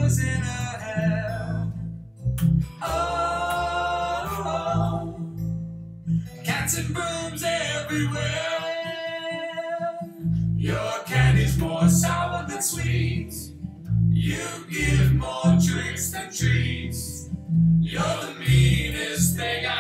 flowers in her hair. Oh, cats and brooms everywhere. Your candy's more sour than sweet. You give more tricks than treats. You're the meanest thing I